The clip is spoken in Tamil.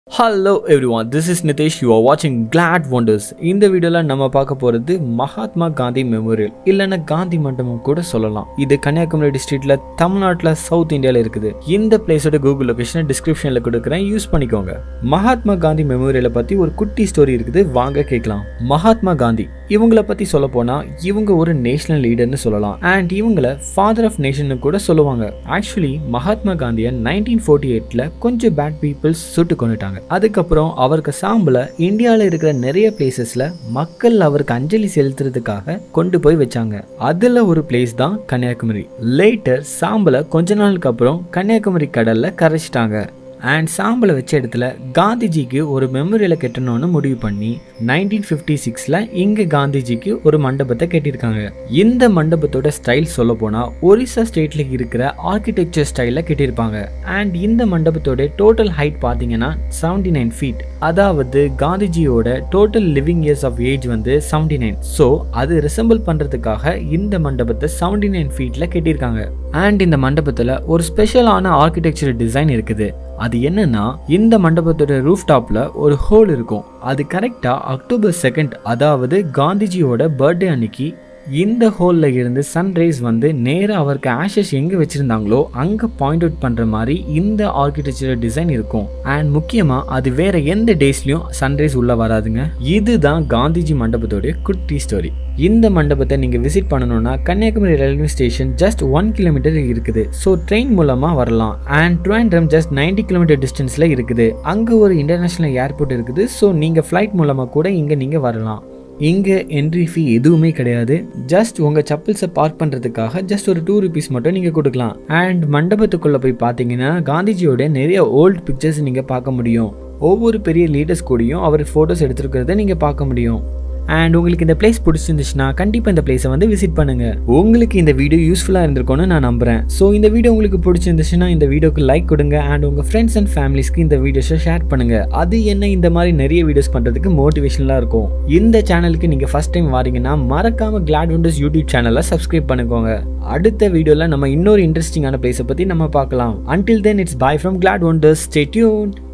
Hello everyone, this is Nitesh. You are watching Gladwonders. இந்த வீடியோல நம்ம பார்க்க போறது மகாத்மா காந்தி மெமோரியல் இல்லனா காந்தி மண்டபம் கூட சொல்லலாம். இது கன்னியாகுமரி டிஸ்ட்ரிக்ட்ல தமிழ்நாட்டுல சவுத் இந்தியால இருக்குது. இந்த பிளேஸோட கூகுள் லொகேஷனை டிஸ்கிரிப்ஷன்ல கொடுக்கிறேன், யூஸ் பண்ணிக்கோங்க. மகாத்மா காந்தி மெமோரியலை பத்தி ஒரு குட்டி ஸ்டோரி இருக்குது, வாங்க கேட்கலாம். மகாத்மா காந்தி இவங்களை பத்தி சொல்ல போனா இவங்க ஒரு நேஷனல் லீடர்னு சொல்லலாம். அண்ட் இவங்களை ஃபாதர் ஆஃப் நேஷன் கூட சொல்லுவாங்க. ஆக்சுவலி மகாத்மா காந்தியை 1948ல கொஞ்சம் பேட் பீப்புள்ஸ் சுட்டு கொண்டுட்டாங்க. அதுக்கப்புறம் அவருக்கு சாம்பல இந்தியாவில் இருக்கிற நிறைய பிளேசஸ்ல மக்கள் அவருக்கு அஞ்சலி செலுத்துறதுக்காக கொண்டு போய் வச்சாங்க. அதுல ஒரு பிளேஸ் தான் கன்னியாகுமரி. லேட்டர் சாம்பல கொஞ்ச நாளுக்கு அப்புறம் கன்னியாகுமரி கடல்ல கரைச்சிட்டாங்க. அண்ட் சாம்பலை வச்ச இடத்துல காந்திஜிக்கு ஒரு மெமோரியலை கட்டணும்னு முடிவு பண்ணி 1956ல இங்க காந்திஜிக்கு ஒரு மண்டபத்தை கட்டியிருக்காங்க. இந்த மண்டபத்தோட ஸ்டைல் சொல்ல போனா ஒரிசா ஸ்டேட்ல இருக்கிற ஆர்கிடெக்சர் ஸ்டைல கட்டியிருப்பாங்க. அண்ட் இந்த மண்டபத்தோட டோட்டல் ஹைட் பாத்தீங்கன்னா 79 ஃபீட். அதாவது காந்திஜியோட total living years of age வந்து 79. ஸோ அது ரிசம்பிள் பண்றதுக்காக இந்த மண்டபத்தை 79 ஃபீட்ல கட்டியிருக்காங்க. அண்ட் இந்த மண்டபத்துல ஒரு ஸ்பெஷலான ஆர்கிடெக்சர் டிசைன் இருக்குது. அது என்னன்னா, இந்த மண்டபத்தோட ரூஃப் டாப்ல ஒரு ஹோல் இருக்கும். அது கரெக்டா அக்டோபர் 2 அதாவது காந்திஜியோட பர்த்டே அன்னைக்கு இந்த ஹோல்ல இருந்து சன்ரைஸ் வந்து நேரா அவருக்கு ஆஷஸ் எங்க வச்சிருந்தாங்களோ அங்க பாயிண்ட் அவுட் பண்ற மாதிரி இந்த ஆர்கிடெக்சர் டிசைன் இருக்கும். அண்ட் முக்கியமா அது வேற எந்த டேஸ்லயும் சன்ரைஸ் உள்ள வராதுங்க. இதுதான் காந்திஜி மண்டபத்தோட குட்டி ஸ்டோரி. இந்த மண்டபத்தை நீங்க விசிட் பண்ணணும்னா Kanyakumari railway station just 1 kilometre இருக்குது. ஸோ ட்ரெயின் மூலமா வரலாம். அண்ட் ட்ரிவாண்ட்ரம் ஜஸ்ட் 90 கிலோமீட்டர் டிஸ்டன்ஸ்ல இருக்குது. அங்க ஒரு இன்டர்நேஷனல் ஏர்போர்ட் இருக்குது. ஸோ நீங்க ஃபிளைட் மூலமா கூட இங்க நீங்க வரலாம். இங்க என்ட்ரி ஃபீ எதுவுமே கிடையாது. ஜஸ்ட் உங்க சப்பல்ஸை பார்க் பண்றதுக்காக ஜஸ்ட் ஒரு 2 ரூபீஸ் மட்டும் நீங்க கொடுக்கலாம். அண்ட் மண்டபத்துக்குள்ள போய் பாத்தீங்கன்னா காந்திஜியோட நிறைய ஓல்டு பிக்சர்ஸ் நீங்க பார்க்க முடியும். ஒவ்வொரு பெரிய லீடர்ஸ் கூடயும் அவர் போட்டோஸ் எடுத்துருக்கிறத நீங்க பார்க்க முடியும். அண்ட் உங்களுக்கு இந்த பிளேஸ் பிடிச்சிருந்துச்சுன்னா கண்டிப்பாக இந்த பிளேஸை வந்து விசிட் பண்ணுங்க. உங்களுக்கு இந்த வீடியோ யூஸ்ஃபுல்லாக இருந்திருக்கும்னு நான் நம்புறேன். ஸோ இந்த வீடியோ உங்களுக்கு பிடிச்சிருந்துச்சுன்னா இந்த வீடியோக்கு லைக் கொடுங்க. அண்ட் உங்கள் ஃப்ரெண்ட்ஸ் அண்ட் ஃபேமிலிஸ்க்கு இந்த வீடியோஸை ஷேர் பண்ணுங்க. அது என்ன இந்த மாதிரி நிறைய வீடியோஸ் பண்ணுறதுக்கு மோட்டிவேஷனலாக இருக்கும். இந்த சேனலுக்கு நீங்கள் ஃபர்ஸ்ட் டைம் வாரீங்கன்னா மறக்காம கிளாட்வண்டர்ஸ் யூடியூப் சேனலை சப்ஸ்கிரைப் பண்ணிக்கோங்க. அடுத்த வீடியோவில் நம்ம இன்னொரு இன்ட்ரெஸ்டிங்கான பிளேஸை பற்றி நம்ம பார்க்கலாம். Until then, it's bye from Gladwonders. Stay tuned.